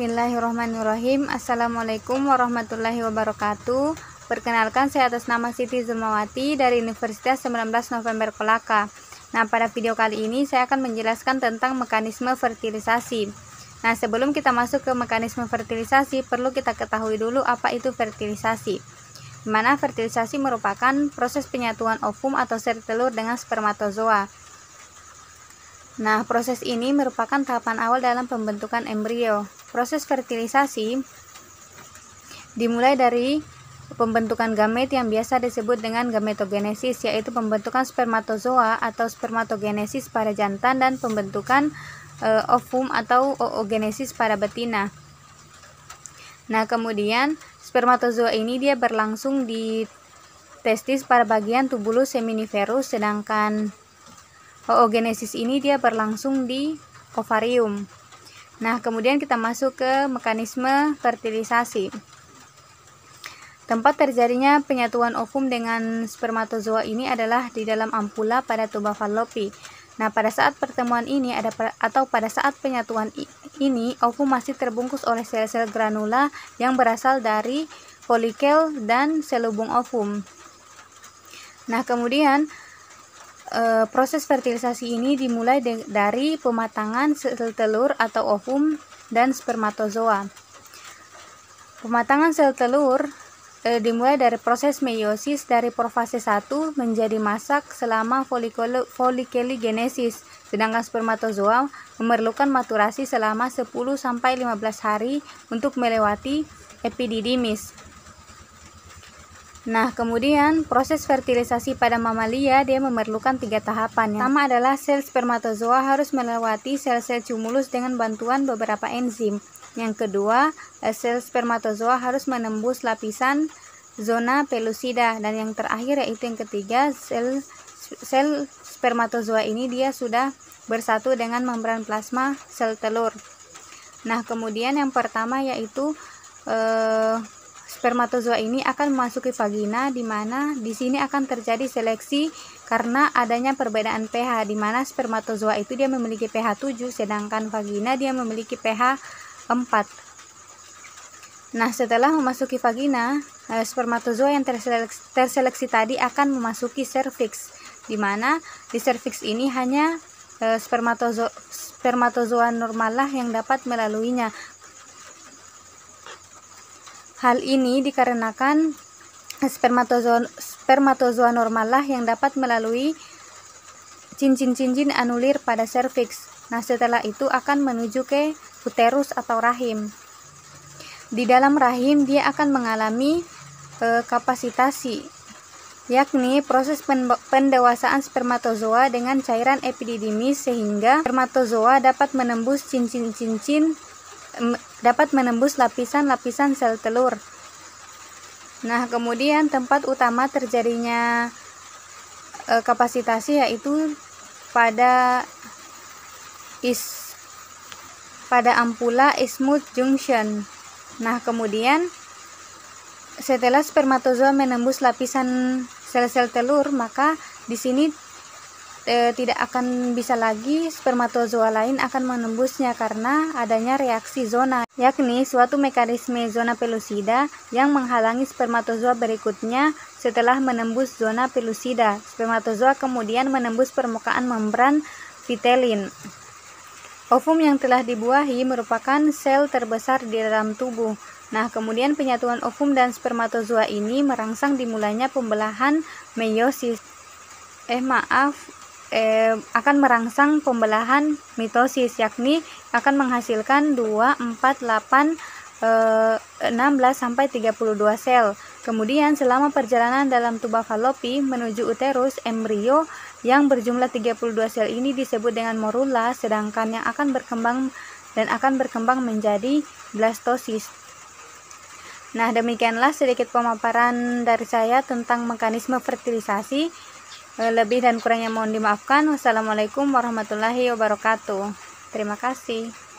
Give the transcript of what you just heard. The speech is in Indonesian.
Bismillahirrahmanirrahim. Assalamualaikum warahmatullahi wabarakatuh. Perkenalkan, saya atas nama Siti Zulmawati dari Universitas 19 November Kolaka. Nah, pada video kali ini saya akan menjelaskan tentang mekanisme fertilisasi. Nah, sebelum kita masuk ke mekanisme fertilisasi, perlu kita ketahui dulu apa itu fertilisasi. Di mana fertilisasi merupakan proses penyatuan ovum atau sel telur dengan spermatozoa. Nah, proses ini merupakan tahapan awal dalam pembentukan embrio. Proses fertilisasi dimulai dari pembentukan gamet yang biasa disebut dengan gametogenesis, yaitu pembentukan spermatozoa atau spermatogenesis pada jantan dan pembentukan ovum atau oogenesis pada betina. Nah, kemudian spermatozoa ini dia berlangsung di testis pada bagian tubulus seminiferus, sedangkan oogenesis ini dia berlangsung di ovarium. Nah, kemudian kita masuk ke mekanisme fertilisasi. Tempat terjadinya penyatuan ovum dengan spermatozoa ini adalah di dalam ampula pada tuba fallopi. Nah, pada saat pertemuan ini pada saat penyatuan ini, ovum masih terbungkus oleh sel-sel granula yang berasal dari folikel dan selubung ovum. Nah, kemudian proses fertilisasi ini dimulai dari pematangan sel telur atau ovum dan spermatozoa. Pematangan sel telur dimulai dari proses meiosis dari profase 1 menjadi masak selama folikeligenesis, sedangkan spermatozoa memerlukan maturasi selama 10-15 hari untuk melewati epididymis. Nah, kemudian proses fertilisasi pada mamalia dia memerlukan 3 tahapan. Yang pertama adalah sel spermatozoa harus melewati sel-sel cumulus dengan bantuan beberapa enzim. Yang kedua, sel spermatozoa harus menembus lapisan zona pelusida, dan yang terakhir yaitu yang ketiga, sel spermatozoa ini dia sudah bersatu dengan membran plasma sel telur. Nah, kemudian yang pertama yaitu spermatozoa ini akan memasuki vagina, di mana di sini akan terjadi seleksi karena adanya perbedaan pH, di mana spermatozoa itu dia memiliki pH 7, sedangkan vagina dia memiliki pH 4. Nah, setelah memasuki vagina, spermatozoa yang terseleksi tadi akan memasuki serviks, di mana di serviks ini hanya spermatozoa normal lah yang dapat melaluinya. Hal ini dikarenakan spermatozoa normal lah yang dapat melalui cincin-cincin anulir pada serviks. Nah, setelah itu akan menuju ke uterus atau rahim. Di dalam rahim dia akan mengalami kapasitasi, yakni proses pendewasaan spermatozoa dengan cairan epididymis, sehingga spermatozoa dapat menembus lapisan-lapisan sel telur. Nah, kemudian tempat utama terjadinya kapasitasi yaitu pada ampula isthmus junction. Nah, kemudian setelah spermatozoa menembus lapisan sel-sel telur, maka di sini tidak akan bisa lagi spermatozoa lain akan menembusnya karena adanya reaksi zona, yakni suatu mekanisme zona pelusida yang menghalangi spermatozoa berikutnya. Setelah menembus zona pelusida, spermatozoa kemudian menembus permukaan membran vitelin. Ovum yang telah dibuahi merupakan sel terbesar di dalam tubuh. Nah, kemudian penyatuan ovum dan spermatozoa ini merangsang dimulainya pembelahan meiosis. Akan merangsang pembelahan mitosis, yakni akan menghasilkan 2, 4, 8, 16 sampai 32 sel. Kemudian selama perjalanan dalam tuba fallopi menuju uterus, embrio yang berjumlah 32 sel ini disebut dengan morula, sedangkan yang akan berkembang menjadi blastosis. Nah, demikianlah sedikit pemaparan dari saya tentang mekanisme fertilisasi. Lebih dan kurangnya mohon dimaafkan. Wassalamualaikum warahmatullahi wabarakatuh. Terima kasih.